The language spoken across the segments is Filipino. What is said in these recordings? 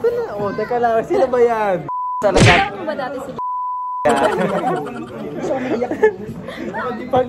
Ito na, oh, teka lang, sino ba yan? Talaga. Alam mo ba dati si So, naiyak. Pag...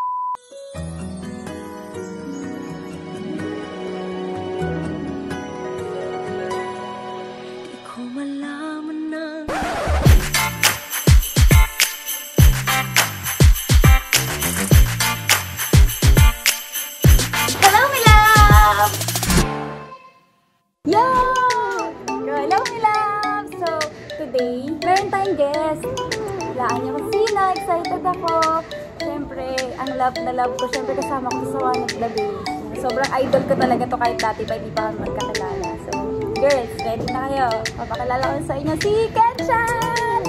meron tayong guest. Laan niyo kung sino. Excited ako. Siyempre, ang love na love ko. Siyempre, kasama ko sa One of the Days. Sobrang idol ko talaga to kahit dati pa hindi pa kami magkakilala. So, girls, ready na kayo? Papakilala ko sa inyo si Kenshan!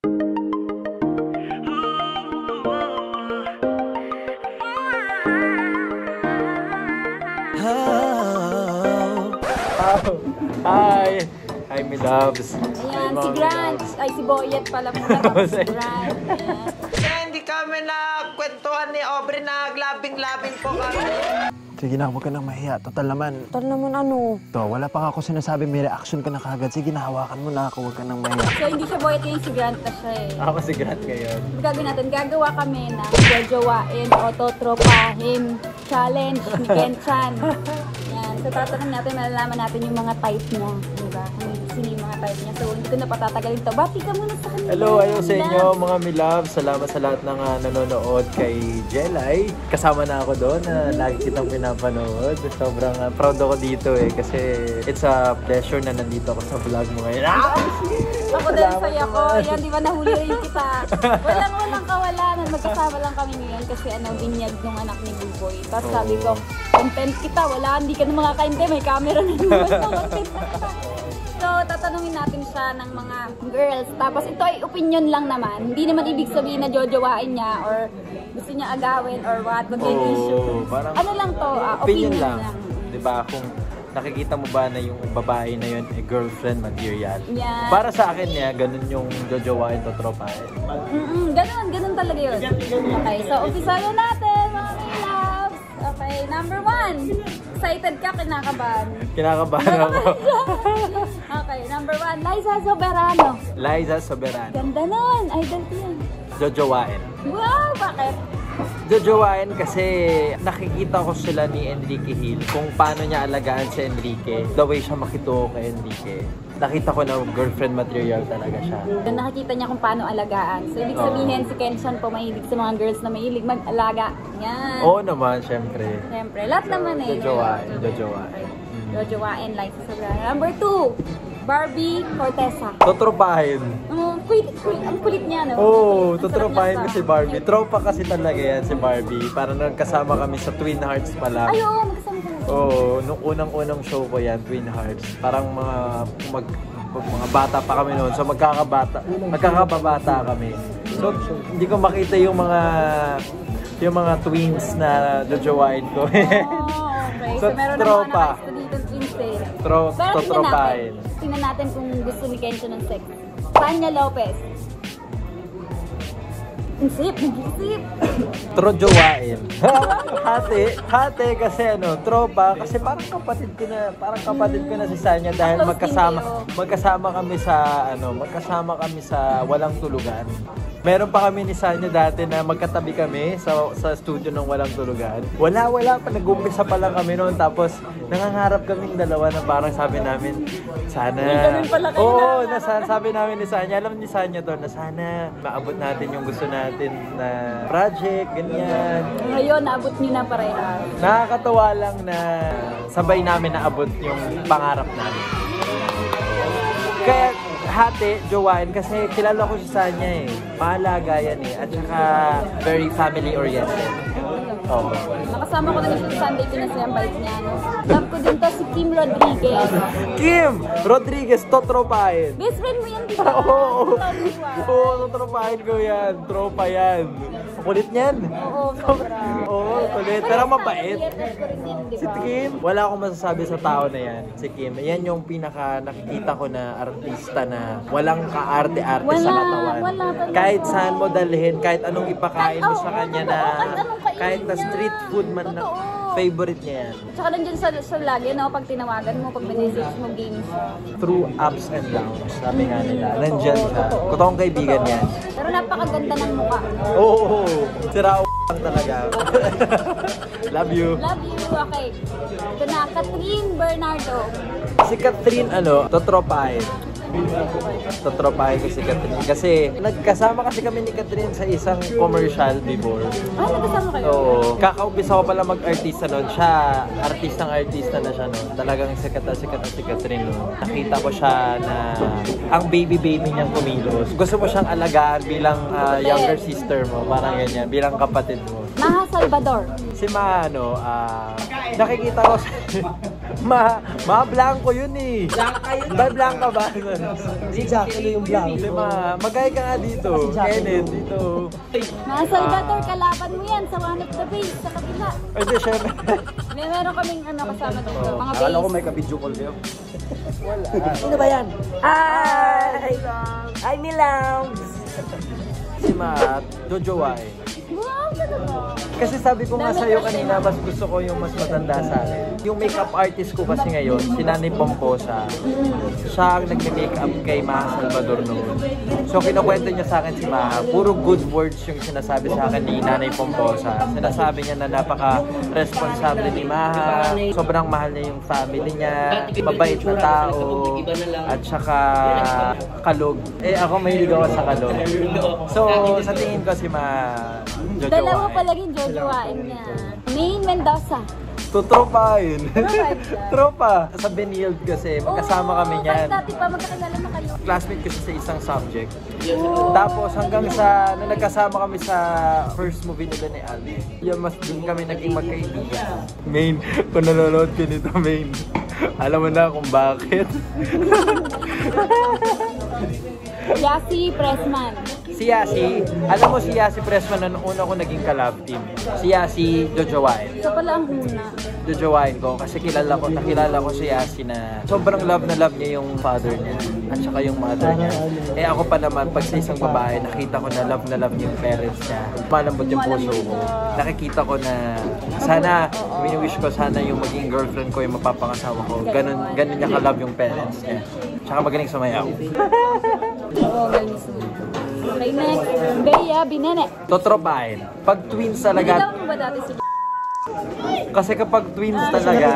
Hi! Hi, my loves. Ayan, si Grant. Ay, si Boyet pala muna. Si Grant. Ayan. Kaya hindi kami nakwentuhan ni Aubrey na labing-labing po kami. Sige na, huwag ka nang mahiya. Total naman. Total naman ano? To, wala pa ako sinasabi. May reaction ka na kagad. Sige na, hawakan mo na ako. Huwag ka nang mahiya. So, hindi siya Boyet yung si Grant na siya eh. Ako si Grant ngayon. Gagawin natin, gagawa kami ng jojowain o totropahin challenge ni Kenshan. Yan. So, tatanong natin, malalaman natin yung mga type niya. Diba? Sino yung mga type niya. So, hindi ko na patatagalin to. Bati ka muna sa kanila. Hello, ayaw sa inyo mga milove. Salamat sa lahat ng nanonood kay Jelay. Kasama na ako doon na lagi kitang pinapanood. Sobrang proud ako dito eh. Kasi it's a pleasure na nandito ako sa vlog mo ngayon. Ako din, saya ko. Yan, di ba nahuli rin kita. Walang kawalan. Magkasama lang kami ngayon kasi binyag ng anak ni Buboy. Tapos sabi ko, content kita. Wala, hindi ka na makakainte. May camera na naman. So, tatanungin natin siya ng mga girls. Tapos ito ay opinion lang naman. Hindi naman ibig sabihin na jojowain niya or gusto niya agawin or what. Mag-issue. Ano lang to? Opinion lang. Diba? Kung nakikita mo ba na yung babae na yun ay girlfriend material? Yeah. Para sa akin niya, ganun yung jojowain to tropahin. Ganun talaga yun. Okay, so umpisahan natin mga loves. Okay, number 1. Excited ka, kinakabahan. Kinakabahan ako. Okay, number 1, Liza Soberano. Liza Soberano. Ganda nun, idol ko yan. Jojowain. Wow, bakit? Jojowain kasi nakikita ko sila ni Enrique Hill kung paano niya alagaan si Enrique. The way siya makituo kay Enrique. Nakita ko na girlfriend material talaga siya. Nakikita niya kung paano alagaan. So, ibig sabihin si Kenshan po mahilig sa mga girls na mahilig mag-alaga. Yan. Oo naman, syempre. Syempre, lahat naman eh. Jojowain. Jojowain, like sa Sobrano. Number 2, Barbie Cortesa. Totropahin. Ang kulit niya, no? Oo, totropahin ko si Barbie. Tropa kasi talaga yan si Barbie. Parang nagkasama kami sa Twin Hearts pala. Ay, oo, magkasama kami. Oo, nung unang show ko yan, Twin Hearts. Parang mga bata pa kami noon. So magkakababata kami. So hindi ko makita yung mga twins na jojowain ko. Okay. So, meron tropa. na mga dito twins eh. Totropahin. Tingnan natin kung gusto ni Kenshan ng sex. Tanya Lopez. Isip, nag-isip. Trojowain. Hati kasi tropa kasi parang kapatid ko na si Sanya dahil magkasama kami sa Walang Tulugan. Meron pa kami ni Sanya dati na magkatabi kami sa studio ng Walang Tulugan. Wala pa, nag-umpisa pa lang kami noon tapos nangangarap kaming dalawa na parang sabi namin sana sabi namin ni Sanya, alam ni Sanya to na sana maabot natin yung gusto natin na project, ganyan. Ngayon, naabot niyo na parehas. Nakakatawa lang na sabay namin naabot yung pangarap namin. Kaya jowain kasi kilala ko si Sanya eh. Maalaga yan eh. At saka very family-oriented. Oo. Nakasama ko na siya sa Sunday Pinasaya ang bike niya. Love ko din to si Kim Rodriguez. Kim Rodriguez, totropahin. Best friend mo yan, di ba? Oo, totropahin ko yan. Tropa yan. Kulit niyan. Oo, sobra. Oo, kulit. Pero mabait. Si Kim, wala akong masasabi sa tao na yan. Si Kim, yan yung pinaka nakikita ko na artista na walang kaarte-arte sa katawan. Kahit saan mo dalhin, kahit anong ipakain mo sa kanya na kahit na street food man na Favorite niya yan. Tsaka nandyan sa lagi, no? Pag tinawagan mo, pag message mo, games. Through ups and downs, sabi nga nila. Nandyan siya. Totoong kaibigan yan. Pero napakaganda ng mukha. Oo, sira lang talaga. Love you. Love you. Okay. Ito na, Catherine Bernardo. Si Catherine, totropahin. Totropahin ko si Catherine. Kasi nagkasama kasi kami ni Catherine sa isang commercial before. Ah, nagkasama kayo? Oo. Kakaumpisa ko pala mag-artista noon. Siya, artista na siya noon. Talagang sikat na si Catherine noon. Nakita ko siya na ang baby niyang kumilos. Gusto mo siyang alagaan bilang younger sister mo. Parang ganyan. Bilang kapatid mo. Maha Salvador. Si Ma, nakikita ko sa... Ma Blanco yun eh. Blanca yun. Blanca ba? Si Jackie yung Blanco. Si Ma, magay ka nga dito. Kenneth, dito. Maha Salvador, kalaban mo yan sa one of the base, sa kabila. Ay, di, syempre. Meron kaming kasama dito, mga base. Akala ko may ka-video call kayo. Wala. Sino ba yan? Ay, Milangs! Si Ma, Jojo Wai. Wow, talaga. Kasi sabi ko nga sa'yo kanina, mas gusto ko yung mas matanda sa akin. Yung makeup artist ko kasi ngayon, si Nanay Pomposa, siya ang nag-makeup kay Maha Salvador noon. So kinukwento niya sa akin si Maha, puro good words yung sinasabi sa akin ni Nanay Pomposa. Sinasabi niya na napaka-responsable ni Maha, sobrang mahal niya yung family niya, mabait na tao, at saka kalog. Eh ako mahilig ako sa kalog. So sa tingin ko si Maha, Jojo Dalawa Wai. pala yung jojowain niya. Maine Mendoza. Tutropahin. Tropa. Tropa. Sa Benilde kasi, magkasama kami niyan. Kahit dati pa, magkakilala na kayo. Classmate ko siya sa isang subject. Tapos hanggang sa, nung nagkasama kami sa first movie nila ni Ali, yun mas dun kami naging magkaibigan. Main, kung nanonood ka nito, Main, alam mo na kung bakit. Yasi Pressman. Si Yasi, alam mo si Yasi Pressman na noong una ko naging ka-love team. Si Yasi Jojowain. Ito pala ang una. Jojowain ko kasi nakilala ko si Yasi na sobrang love na love niya yung father niya at saka yung mother niya. Eh ako pa naman, pag sa isang babae, nakita ko na love niya yung parents niya. Malambot yung puso ko. Nakikita ko na sana, wini-wish ko sana yung maging girlfriend ko, yung mapapangasawa ko. Ganun niya ka-love yung parents niya. Tsaka magaling sumayaw. Oo, galing sumunod. Okay, next. Bea Binene. Totropahin. Pag twins talaga, Niligaw mo ba dati si kasi kapag twins talaga,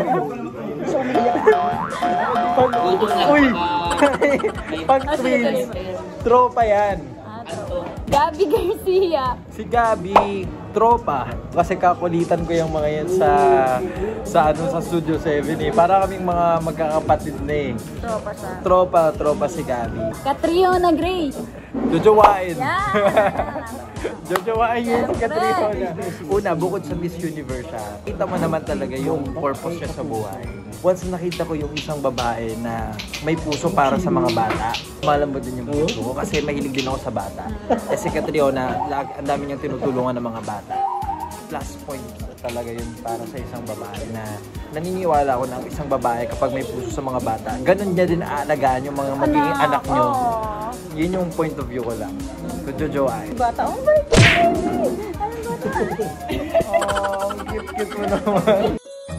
pag twins, tropa yan. Gabi Garcia. Si Gabi, tropa. Kasi kakulitan ko yung mga yan sa Studio 7 eh. Para kaming mga magkakapatid na eh. Tropa siya. Tropa si Gabi. Catriona Gray. Jojowain. Yan. Jojowain yun si Catriona. Una, bukod sa Miss Universe siya, kita mo naman talaga yung purpose niya sa buhay. Once nakita ko yung isang babae na may puso para sa mga bata, malambot din yung puso ko kasi mahilig din ako sa bata. Eh si Catriona, ang dami niyang tinutulungan ng mga bata. Plus point talaga yun para sa isang babae na naniniwala ako na isang babae kapag may puso sa mga bata, ganun niya din aalagaan yung mga magiging anak niyo. Yun yung point of view ko lang. So Jojo ay. Bata, oh my God! Ano bata? Oh, ang cute mo naman.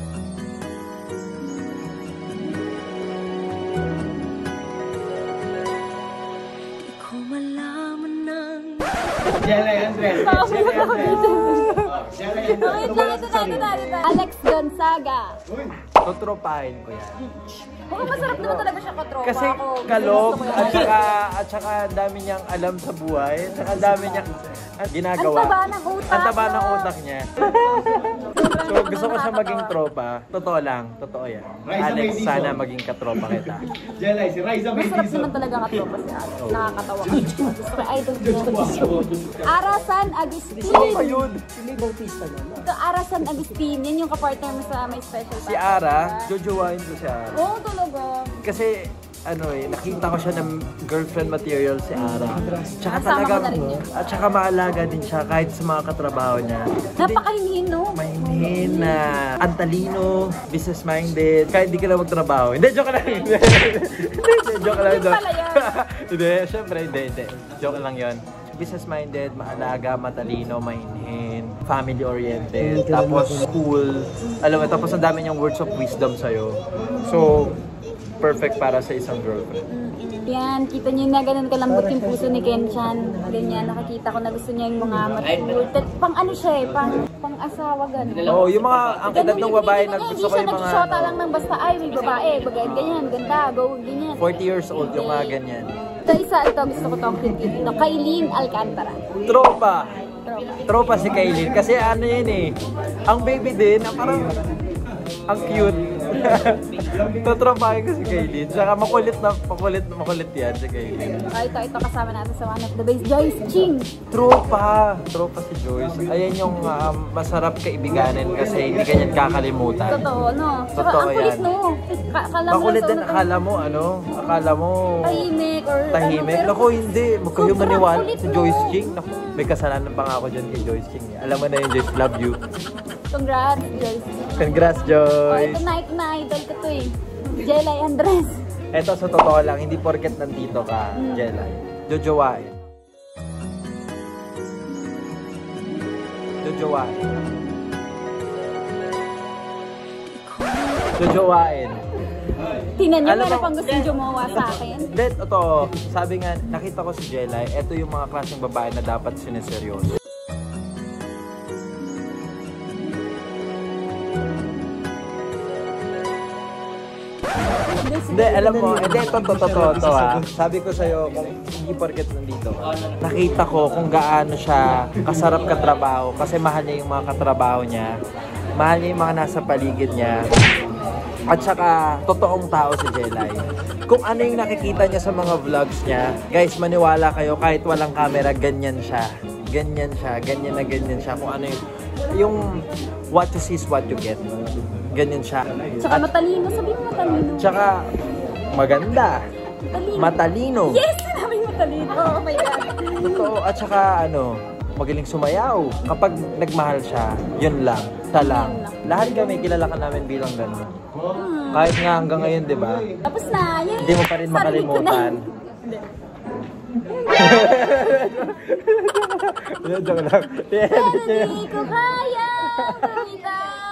Alex Gonzaga. Totropahin ko yan. Mukhang masarap naman talaga siya katropa. Kasi Ako, kalog gusto ko yan. at saka dami niyang alam sa buhay. At saka dami niyang ginagawa. Ang taba ng utak. Ang taba ng utak niya. So gusto ko siya maging tropa. Totoo lang. Totoo yan. Alex, sana maging katropa kita. Masarap naman talaga katropa si Alex. Nakakatawa ka. Gusto ko idol ko. Arasan Agustin. Tropa yun. May bautista na. Ito, Arasan Agustin. Yan yung kapartner mo sa My Special Si Ara, jojowain ko si Ara. Oo, talaga. Kasi nakita ko siya ng girlfriend material si Ara. Tsaka Kasama talaga, ko na rin yun. at tsaka maalaga din siya kahit sa mga katrabaho niya. Napakahinhin, no? Mahinhin na antalino, business-minded, kahit di ka na magtrabaho. Hindi, joke lang. Hindi, joke lang. Hindi pala yan. Hindi, syempre, hindi. Joke lang yon. Business-minded, maalaga, matalino, mahinhin. family-oriented, tapos cool, alam mo, tapos ang dami niyang words of wisdom sa'yo. So, perfect para sa isang girlfriend. Yan, kita niyo na ganun kalambot yung puso ni Ken-chan. Ganyan, nakakita ko na gusto niya yung mga mature. Pang ano siya eh, pang asawa ganun. Oo, yung mga, ang edad ng babae na gusto ko yung Hindi siya mga nagshota lang ng basta, ay, may babae, ganyan, ganda, go, ganyan. 40 years old, yung mga ganyan. Ito isa, ito, gusto ko itong cute. Ito, Kailin Alcantara. Tropa! Tropa si Kailin. Kasi ano yun eh, ang baby din, parang, ang cute. Totropahin ko si Kailin. Saka makulit yan si Kailin. Ito kasama natin sa one of the base, Joyce Ching. Tropa si Joyce. Ayan yung masarap kaibiganin kasi hindi ganyan kakalimutan. Totoo, no? Saka Totoo ang kulit, yan. no? Makulit din, akala mo tahimik or tahimik. ano, Naku, hindi. Huwag kayo sobrang maniwala kulit, si no? Joyce Ching. Naku, may kasalanan pa nga ako dyan kay Joyce Ching. Alam mo na yun, Joyce. Love you. Congrats, Joyce. Congrats, Oh, Joyce. ito na idol ko to eh. Jelay Andres. Eto sa totoo lang, hindi porket nandito ka, Jelay. Jojowain. Jojowain. Tingnan niyo, Alam meron mo- pang gustong jumawa sa akin. Then, totoo, sabi nga, nakita ko si Jelay, eto yung mga klaseng babae na dapat sineseryoso. Hindi, alam mo, hindi, totoo to ha. Sabi ko sa'yo, kung hindi porket nandito ka, nakita ko kung gaano siya kasarap katrabaho kasi mahal niya yung mga katrabaho niya, mahal niya yung mga nasa paligid niya, at saka totoong tao si Jelay. Kung ano yung nakikita niya sa mga vlogs niya, guys, maniwala kayo, kahit walang camera, ganyan siya. Ganyan siya. Kung ano yung what you see is what you get. Ganyan siya. Tsaka matalino, sabi mo matalino. Tsaka maganda. Matalino. Yes! Sinabi mo matalino. Oh my God. Totoo. At saka magaling sumayaw. Kapag nagmahal siya, yun lang. Siya lang. Lahat kami kilala ka namin bilang gano'n. Kahit nga hanggang ngayon, di ba? Tapos na. Yay! Hindi mo pa rin makalimutan. Joke lang. Hindi ko kaya bumitaw.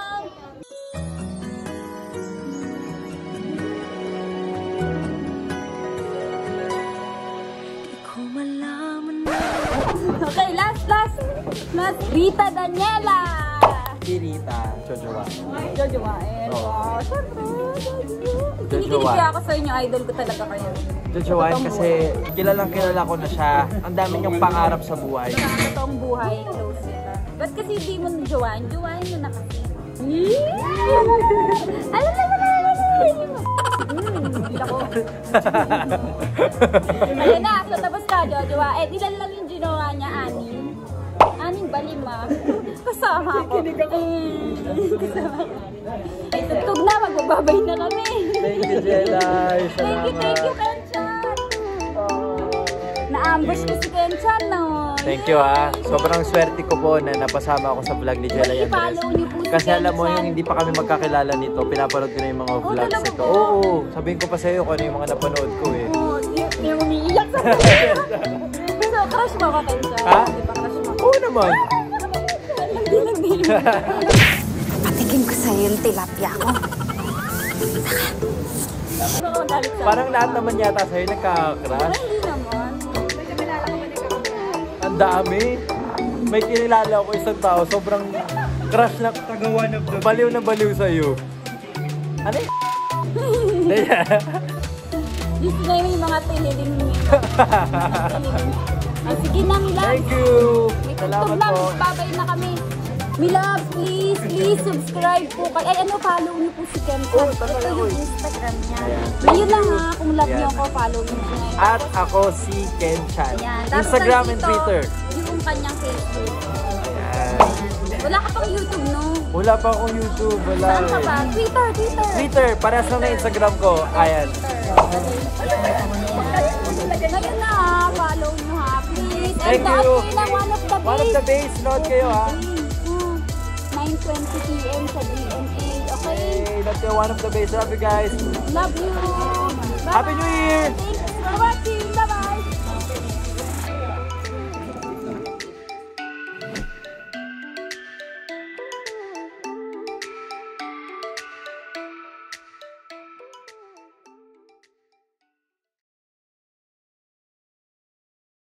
Okay, last. Rita Daniela. Si Rita, Jojowa. Jojowain. Oo. Wow, syempre. Kinikilig Jojowain. kaya ako sa inyo, idol ko talaga kayo. Jojowain kasi kilala ko na siya. Ang dami niyang pangarap sa buhay. Sa totoong buhay, close kita. Ba't kasi hindi mo jowain? Jowain mo na kasi. Alam mo. Hindi ako. Ayun na, so tapos ka, jojowain. Ilan lang yung ginawa niya, anim? Anim ba 5? Kasama ako. Kasama ako. Ay, tutug na, magbababay na kami. Thank you, Jelay. Thank you, Kenchan. Na-ambush ko si Kenchan, no? Thank you ha. Sobrang swerte ko po na napasama ako sa vlog ni Jelay Andres. I-follow niyo po si Kasi alam mo, Kenchan. yung hindi pa kami magkakilala nito, pinapanood ko na yung mga vlogs talaga nito. po? Oo, sabihin ko pa sa'yo kung ano yung mga napanood ko eh. Oh, yung umiiyak sa akin. So, crush mo ako, Kenchan? Ha? Di ba crush mo ako? Oo naman. Hindi. Patikim ko sa'yo yung tilapia ko. Oo, galit sa Parang lahat naman yata sa'yo nagkaka-crush. Ay, hindi naman. Ang dami. May kinilala ko isang tao, sobrang crush na tagawa na baliw na baliw sa'yo. Ano yun? Gusto na yung mga tiniling niya. Sige na, Milab. Thank you! May Salamat tutog na, po. babay na kami. Milab, please subscribe po. Ay, follow niyo po si Kenchan. Ito yung Instagram niya. Ayan. Ngayon lang ha, kung love niyo Ayan. ako, follow niyo siya ngayon. At ako si Kenchan. Ayan. Tapos Instagram and nandito, Twitter. Yung kanyang Facebook. Ayan. Wala ka pang YouTube, no? Wala pa akong YouTube. Wala Saan ka eh. ba? Twitter. Twitter, parehas lang na Instagram ko. Ayan. Ngayon na ha, follow niyo ha, please. Thank And you. kayo lang, one of the One of the base, note kayo ha. 9:20 PM sa GMA, okay? Hey, that's the one of the base. Love you guys. Love you! Happy New Year! Thank